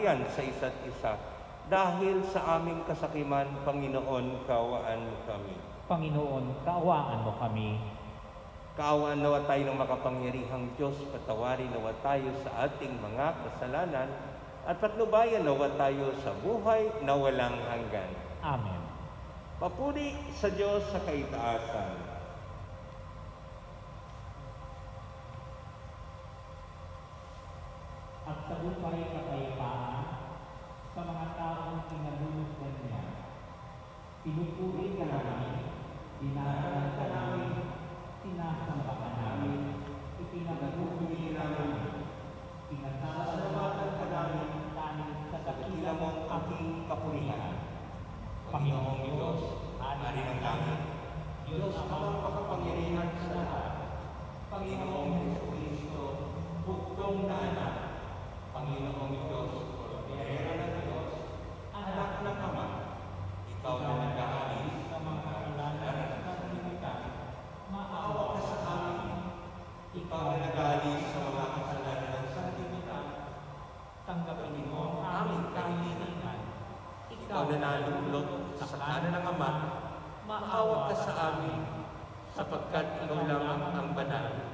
kahulugan sa isa't isa. Dahil sa aming kasakiman, Panginoon, kaawaan mo kami. Panginoon, kaawaan mo kami. Kaawaan nawa tayo ng makapangyarihang Diyos, patawarin nawa tayo sa ating mga kasalanan, at patnubayan nawa tayo sa buhay na walang hanggan. Amen. Papuri sa Diyos sa kaitaasan. At sa buhay kapayapaan sa mga taong pinagulungan niya. Pinupuri ka namin, dinaralan ka namin, sinasamba ka namin, ipinagpupuri namin, pinasasalamatan ka namin dahil sa dakila mong aking kapurihan. Panginoong Diyos, Hari ng langit, Diyos amang makapangyarihan sa lahat, Panginoong Jesucristo, bugtong na anak, Panginoong Diyos, Kordero ng Diyos, anak ng Ama, ikaw na nag-aalis sa mga kasalanan at kalimitan, maawa ka sa amin. Ikaw na nag-aalis sa mga kasalanan at kalimitan, tanggapin mo ang aming kahilingan. Ikaw na nalulot sa kanan ng Ama, maawa ka sa amin, sapagkat ikaw lang ang banal.